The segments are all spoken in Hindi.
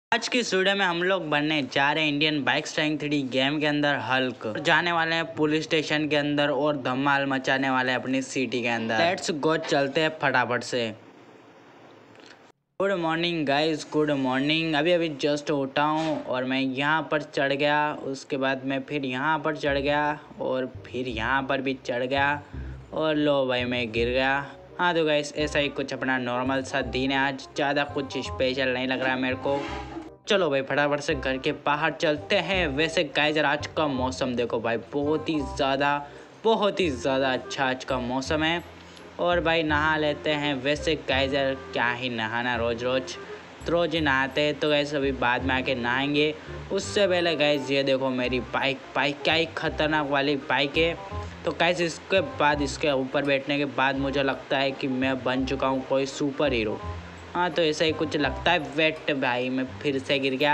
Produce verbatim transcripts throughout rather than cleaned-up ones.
आज की इस वीडियो में हम लोग बनने जा रहे हैं Indian bike strike three game के अंदर हल्क और जाने वाले हैं पुलिस स्टेशन के अंदर और धमाल मचाने वाले हैं अपनी सिटी के अंदर। लेट्स गो, चलते हैं फटाफट से। Good morning guys, good morning. अभी अभी जस्ट उठा हूँ और मैं यहाँ पर चढ़ गया, उसके बाद मैं फिर यहाँ पर चढ़ गया और फिर यहाँ पर भी चढ़ गया और लो भाई मैं गिर गया। हाँ तो गाइस ऐसा ही कुछ अपना नॉर्मल सा दिन है आज, ज़्यादा कुछ स्पेशल नहीं लग रहा है मेरे को। चलो भाई फटाफट से घर के बाहर चलते हैं। वैसे गाइस आज का मौसम देखो भाई, बहुत ही ज़्यादा बहुत ही ज़्यादा अच्छा आज का मौसम है और भाई नहा लेते हैं। वैसे गाइस क्या ही नहाना, रोज़ रोज़ तो रोज़ ही नहाते हैं, तो गाइस अभी बाद में आके नहाएंगे। उससे पहले गाइस ये देखो मेरी बाइक बाइक क्या ही खतरनाक वाली बाइक है। तो गाइस इसके बाद इसके ऊपर बैठने के बाद मुझे लगता है कि मैं बन चुका हूँ कोई सुपर हीरो। हाँ तो ऐसा ही कुछ लगता है। वेट भाई मैं फिर से गिर गया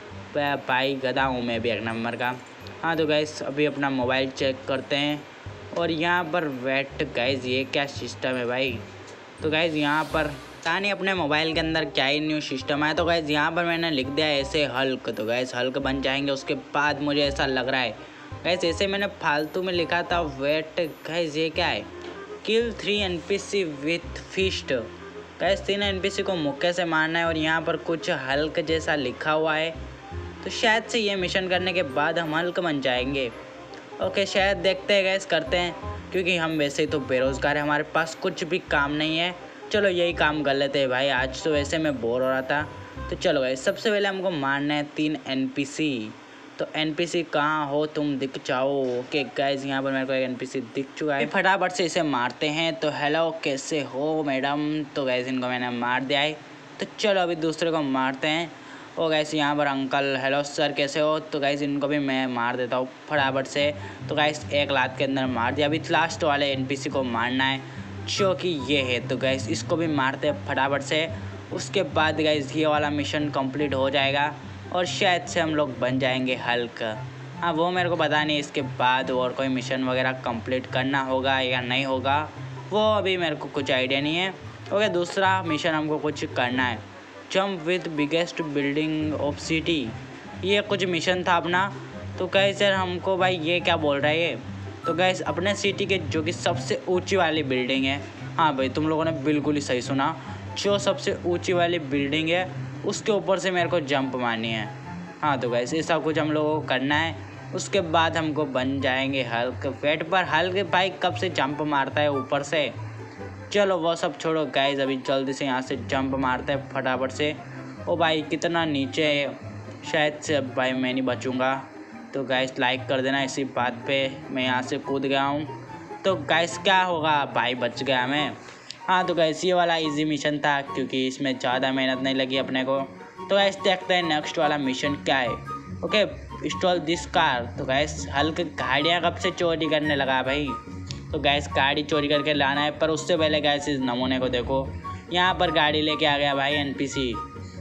भाई, गधा हूँ मैं भी एक नंबर का। हाँ तो गाइस अभी अपना मोबाइल चेक करते हैं और यहाँ पर वेट गाइस ये क्या सिस्टम है भाई। तो गाइस यहाँ पर पता नहीं अपने मोबाइल के अंदर क्या ही न्यू सिस्टम है। तो गाइस यहाँ पर मैंने लिख दिया ऐसे हल्क, तो गाइस हल्क बन जाएंगे। उसके बाद मुझे ऐसा लग रहा है गाइस, ऐसे मैंने फालतू में लिखा था। वेट गाइस ये क्या है, kill three N P C with fist. Guys तीन एनपीसी को मुक्के से मारना है और यहाँ पर कुछ हल्क जैसा लिखा हुआ है, तो शायद से ये मिशन करने के बाद हम हल्क बन जाएंगे। ओके शायद देखते हैं गाइस, करते हैं, क्योंकि हम वैसे ही तो बेरोज़गार हैं, हमारे पास कुछ भी काम नहीं है। चलो यही काम कर लेते हैं भाई, आज तो वैसे मैं बोर हो रहा था। तो चलो गाइस सबसे पहले हमको मारना है तीन एनपीसी। तो एनपीसी कहाँ हो तुम, दिख जाओ। ओके गाइस यहाँ पर मेरे को एक एनपीसी दिख चुका है, फटाफट से इसे मारते हैं। तो हेलो कैसे हो मैडम। तो गाइस इनको मैंने मार दिया है। तो चलो अभी दूसरे को मारते हैं। ओ गाइस यहाँ पर अंकल, हेलो सर कैसे हो। तो गाइस इनको भी मैं मार देता हूँ फटाफट से। तो गाइस एक लात के अंदर मार दिया। अभी लास्ट वाले एनपीसी को मारना है जो कि ये है। तो गाइस इसको भी मारते हैं फटाफट से। उसके बाद गाइस ये वाला मिशन कंप्लीट हो जाएगा और शायद से हम लोग बन जाएंगे हल्क। हाँ वो मेरे को पता नहीं इसके बाद और कोई मिशन वगैरह कंप्लीट करना होगा या नहीं होगा, वो अभी मेरे को कुछ आइडिया नहीं है। ओके दूसरा मिशन हमको कुछ करना है, jump with biggest building of city. ये कुछ मिशन था अपना। तो गाइस यार हमको भाई ये क्या बोल रहा है ये। तो गाइस अपने सिटी के जो कि सबसे ऊँची वाली बिल्डिंग है, हाँ भाई तुम लोगों ने बिल्कुल ही सही सुना, जो सबसे ऊँची वाली बिल्डिंग है उसके ऊपर से मेरे को जंप मारनी है। हाँ तो गाइस ऐसा कुछ हम लोगों को करना है। उसके बाद हमको बन जाएंगे हल्क। वेट पर हल्क भाई कब से जंप मारता है ऊपर से। चलो वो सब छोड़ो गाइस, अभी जल्दी से यहाँ से जंप मारते हैं फटाफट से। ओ भाई कितना नीचे है, शायद से अब भाई मैं नहीं बचूँगा। तो गाइस लाइक कर देना इसी बात पे। मैं यहाँ से कूद गया हूँ। तो गाइस क्या होगा भाई, बच गया मैं। हाँ तो गाइस ये वाला इजी मिशन था क्योंकि इसमें ज़्यादा मेहनत नहीं लगी अपने को। तो गाइस देखते हैं नेक्स्ट वाला मिशन क्या है। Okay install this car. तो गाइस हल्क गाड़ियाँ कब से चोरी करने लगा भाई। तो गाइस गाड़ी चोरी करके लाना है, पर उससे पहले गाइस इस नमूने को देखो, यहाँ पर गाड़ी लेके आ गया भाई एनपीसी।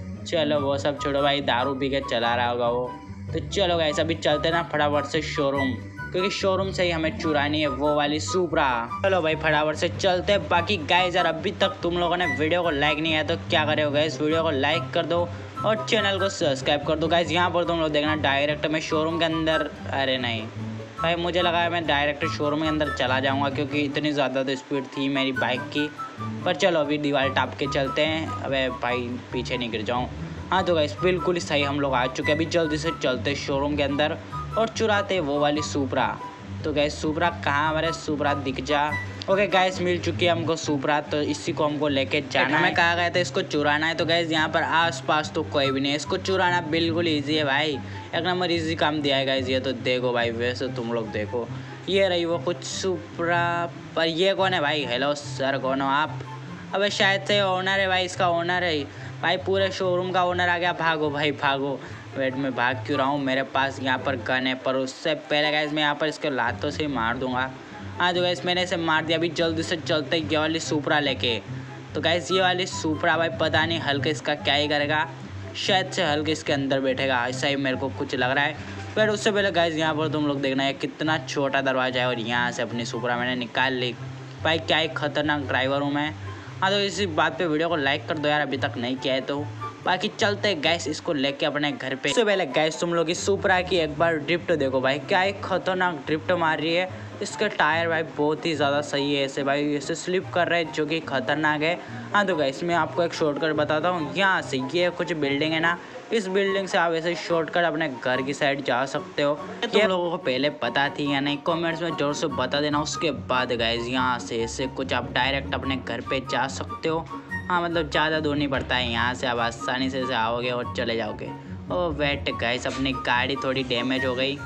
चलो वो सब छोड़ो भाई, दारू पी के चला रहा होगा वो। तो चलो गाइस अभी चलते ना फटाफट से शोरूम, क्योंकि शोरूम से ही हमें चुरानी है वो वाली सुपरा। चलो भाई फटाफट से चलते हैं। बाकी गाइस यार अभी तक तुम लोगों ने वीडियो को लाइक नहीं किया तो क्या करे हो गाइस, वीडियो को लाइक कर दो और चैनल को सब्सक्राइब कर दो गाइस। यहाँ पर तुम लोग देखना डायरेक्ट मैं शोरूम के अंदर, अरे नहीं भाई मुझे लगा मैं डायरेक्ट शोरूम के अंदर चला जाऊँगा क्योंकि इतनी ज़्यादा तो स्पीड थी मेरी बाइक की। पर चलो अभी दीवार टाप के चलते हैं। अबे भाई पीछे नहीं गिर जाऊँ। हाँ तो गाइस बिल्कुल ही सही हम लोग आ चुके हैं। अभी जल्दी से चलते शोरूम के अंदर और चुराते वो वाली सुपरा। तो गैस सुपरा कहाँ, हमारे सुपरा दिख जा। ओके गैस मिल चुकी है हमको सुपरा, तो इसी को हमको लेके जाना है। हमें कहा गया था इसको चुराना है। तो गैस यहाँ पर आसपास तो कोई भी नहीं है, इसको चुराना बिल्कुल इजी है भाई, एक नंबर इजी काम दिया है गैस ये। तो देखो भाई वैसे तुम लोग देखो, ये रही वो कुछ सुपरा। पर ये कौन है भाई, हेलो सर कौन हो आप। अबे शायद से ओनर है भाई, इसका ओनर है भाई, पूरे शोरूम का ओनर आ गया। भागो भाई भागो। वेट में भाग क्यों रहा हूँ, मेरे पास यहाँ पर गन है। पर उससे पहले गाइस मैं यहाँ पर इसके लातों से ही मार दूंगा। हाँ तो गाइस मैंने इसे मार दिया। अभी जल्दी से चलते ये वाली सुपरा लेके। तो गाइस ये वाली सुपरा भाई पता नहीं हल्क इसका क्या ही करेगा, शायद से हल्क इसके अंदर बैठेगा, ऐसा ही मेरे को कुछ लग रहा है। पर उससे पहले गाइस यहाँ पर तुम लोग देखना है कितना छोटा दरवाजा है और यहाँ से अपनी सुपरा मैंने निकाल ली। भाई क्या ही खतरनाक ड्राइवर हूँ मैं। हाँ तो इसी बात पे वीडियो को लाइक कर दो यार, अभी तक नहीं किया है तो। बाकी चलते गैस इसको लेके अपने घर पे। उससे पहले गैस तुम लोग इस सुपरा की एक बार ड्रिफ्ट देखो भाई, क्या एक खतरनाक ड्रिफ्ट मार रही है। इसके टायर भाई बहुत ही ज़्यादा सही है, ऐसे भाई ऐसे स्लिप कर रहे हैं जो कि खतरनाक है। हाँ तो गैस मैं आपको एक शॉर्टकट बताता हूँ। यहाँ से ये कुछ बिल्डिंग है ना, इस बिल्डिंग से आप ऐसे शॉर्टकट अपने घर की साइड जा सकते हो। तुम लोगों को पहले पता थी या नहीं, कमेंट्स में जोर से बता देना। उसके बाद गाइस यहाँ से ऐसे कुछ आप डायरेक्ट अपने घर पे जा सकते हो। हाँ मतलब ज़्यादा दूर नहीं पड़ता है, यहाँ से आप आसानी से आओगे और चले जाओगे। ओ वेट गाइस, अपनी गाड़ी थोड़ी डैमेज हो गई।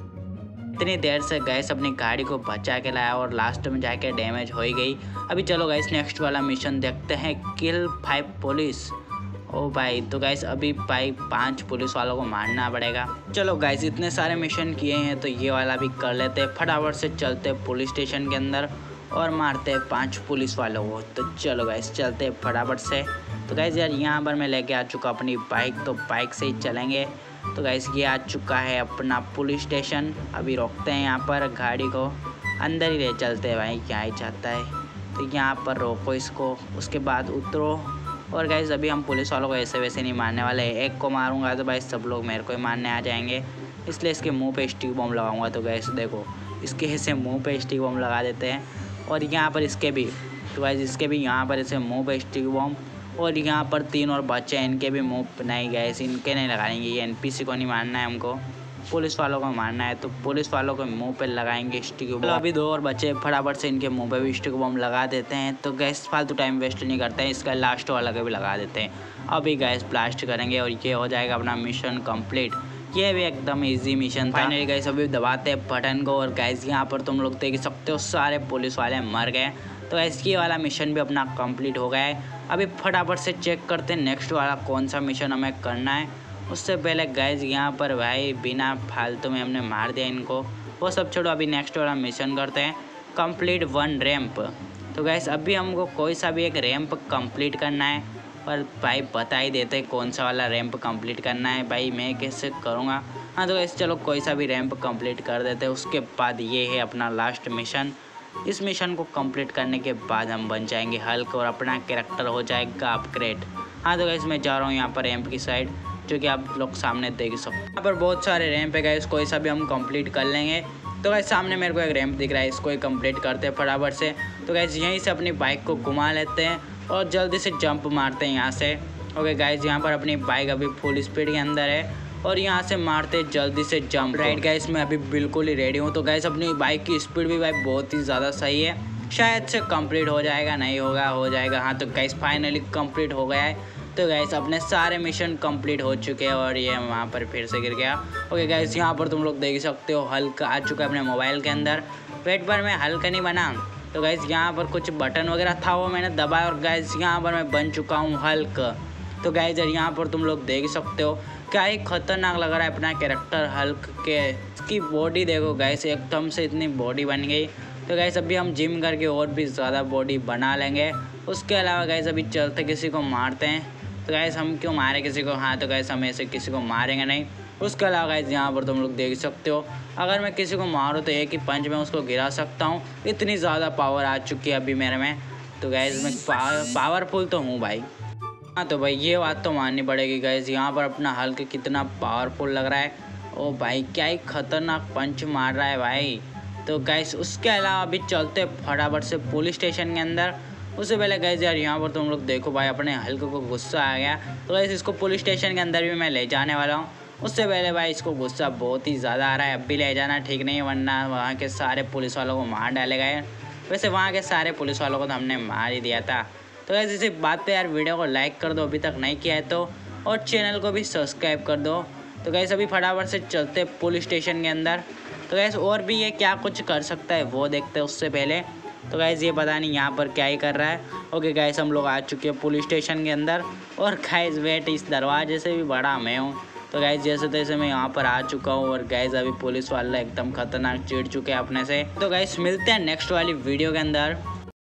इतनी देर से गैस अपनी गाड़ी को बचा के लाया और लास्ट में जाके डैमेज हो ही गई। अभी चलो गैस नेक्स्ट वाला मिशन देखते हैं, किल फाइव पुलिस। ओ भाई तो गैस अभी भाई पांच पुलिस वालों को मारना पड़ेगा। चलो गैस इतने सारे मिशन किए हैं तो ये वाला भी कर लेते हैं। फटाफट से चलते पुलिस स्टेशन के अंदर और मारते हैं पांच पुलिस वालों को। तो चलो गैस चलते हैं फटाफट से। तो गैस यार यहाँ पर मैं लेके आ चुका अपनी बाइक, तो बाइक से ही चलेंगे। तो गैस ये आ चुका है अपना पुलिस स्टेशन। अभी रोकते हैं यहाँ पर गाड़ी को, अंदर ही ले चलते हैं भाई, क्या ही चाहता है। तो यहाँ पर रोको इसको, उसके बाद उतरो। और गैस अभी हम पुलिस वालों को ऐसे वैसे नहीं मारने वाले। एक को मारूंगा तो भाई सब लोग मेरे को ही मारने आ जाएंगे, इसलिए इसके मुंह पे स्टिक बम लगाऊंगा। तो गैस देखो इसके ऐसे मुंह पे स्टिक बम लगा देते हैं। और यहाँ पर इसके भी, तो गैस इसके भी यहाँ पर ऐसे मुँह पे स्टिक बम। और यहाँ पर तीन और बच्चे हैं, इनके भी मुँह पे नहीं गए, इनके नहीं लगाएंगे। ये एनपीसी को नहीं मारना है हमको, पुलिस वालों को मारना है। तो पुलिस वालों के मुंह पे लगाएंगे स्टिक बम। अभी दो और बच्चे, फटाफट से इनके मुंह पे भी स्टिक बम लगा देते हैं। तो गैस फालतू टाइम वेस्ट नहीं करते हैं, इसका लास्ट वाला का भी लगा देते हैं। अभी गैस ब्लास्ट करेंगे और ये हो जाएगा अपना मिशन कंप्लीट। ये भी एकदम इजी मिशन था। फाइनली गैस अभी दबाते हैं बटन को और गैस यहाँ पर तुम लोग देख सकते हो सारे पुलिस वाले मर गए। तो गैस ये वाला मिशन भी अपना कंप्लीट हो गया है। अभी फटाफट से चेक करते हैं नेक्स्ट वाला कौन सा मिशन हमें करना है। उससे पहले गैस यहाँ पर भाई बिना फालतू में हमने मार दिया इनको, वो सब छोड़ो। अभी नेक्स्ट वाला मिशन करते हैं, कंप्लीट वन रैंप। तो गैस अभी हमको कोई सा भी एक रैंप कंप्लीट करना है, पर भाई बता ही देते कौन सा वाला रैंप कंप्लीट करना है। भाई मैं कैसे करूँगा। हाँ तो गैस चलो कोई सा भी रैंप कंप्लीट कर देते हैं। उसके बाद ये है अपना लास्ट मिशन। इस मिशन को कंप्लीट करने के बाद हम बन जाएंगे हल्क और अपना कैरेक्टर हो जाएगा अपग्रेड। हाँ तो गैस मैं जा रहा हूँ यहाँ पर रैंप की साइड, जो कि आप लोग सामने देख सकते हो। यहाँ पर बहुत सारे रैंप है गैस, कोई सा भी हम कंप्लीट कर लेंगे। तो गैस सामने मेरे को एक रैंप दिख रहा है, इसको ही कंप्लीट करते हैं फटाफट से। तो गैस यहीं से अपनी बाइक को घुमा लेते हैं और जल्दी से जंप मारते हैं यहाँ से। ओके गाइस यहाँ पर अपनी बाइक अभी फुल स्पीड के अंदर है और यहाँ से मारते जल्दी से जंप। राइट गाइस मैं अभी बिल्कुल ही रेडी हूँ। तो गाइस अपनी बाइक की स्पीड भी भाई बहुत ही ज़्यादा सही है, शायद से कंप्लीट हो जाएगा, नहीं होगा हो जाएगा। हाँ तो गाइस फाइनली कंप्लीट हो गया है। तो गाइस अपने सारे मिशन कंप्लीट हो चुके हैं और ये वहाँ पर फिर से गिर गया। ओके गाइस यहाँ पर तुम लोग देख सकते हो हल्क आ चुका है अपने मोबाइल के अंदर। वेट पर मैं हल्क नहीं बना। तो गाइस यहाँ पर कुछ बटन वगैरह था वो मैंने दबाया और गाइस यहाँ पर मैं बन चुका हूँ हल्क। तो गाइस यहाँ पर तुम लोग देख सकते हो क्या ही खतरनाक लग रहा है अपना कैरेक्टर हल्क के। इसकी बॉडी देखो गाइस, एकदम से इतनी बॉडी बन गई। तो गाइस अभी हम जिम करके और भी ज़्यादा बॉडी बना लेंगे। उसके अलावा गाइस अभी चलते किसी को मारते हैं। तो गाइस हम क्यों मारे किसी को। हाँ तो गाइस हम ऐसे किसी को मारेंगे नहीं। उसके अलावा गाइस यहाँ पर तुम लोग देख सकते हो अगर मैं किसी को मारूँ तो एक ही पंच में उसको गिरा सकता हूँ, इतनी ज़्यादा पावर आ चुकी है अभी मेरे में। तो गाइस मैं पावरफुल तो हूँ भाई। हाँ तो भाई ये बात तो माननी पड़ेगी गाइस, यहाँ पर अपना हल्क कितना पावरफुल लग रहा है। ओ भाई क्या ही खतरनाक पंच मार रहा है भाई। तो गाइस उसके अलावा अभी चलते फटाफट से पुलिस स्टेशन के अंदर। उससे पहले गाइस यार यहाँ पर तुम लोग देखो भाई अपने हल्क को गुस्सा आ गया। तो गाइस इसको पुलिस स्टेशन के अंदर भी मैं ले जाने वाला हूँ। उससे पहले भाई इसको गुस्सा बहुत ही ज़्यादा आ रहा है, अब भी ले जाना ठीक नहीं है वरना वहाँ के सारे पुलिस वालों को मार डालेगा यार। वैसे वहाँ के सारे पुलिस वालों को तो हमने मार ही दिया था। तो गाइस इसी बात पे यार वीडियो को लाइक कर दो अभी तक नहीं किया है तो, और चैनल को भी सब्सक्राइब कर दो। तो गाइस अभी फटाफट से चलते पुलिस स्टेशन के अंदर। तो गाइस और भी ये क्या कुछ कर सकता है वो देखते हैं उससे पहले। तो गाइस ये पता नहीं यहाँ पर क्या ही कर रहा है। ओके गाइस हम लोग आ चुके हैं पुलिस स्टेशन के अंदर और गाइस वेट इस दरवाजे से भी बड़ा मैं हूँ। तो गाइस जैसे तैसे मैं यहाँ पर आ चुका हूँ और गाइस अभी पुलिस वाले एकदम खतरनाक चिढ़ चुके हैं अपने से। तो गाइस मिलते हैं नेक्स्ट वाली वीडियो के अंदर।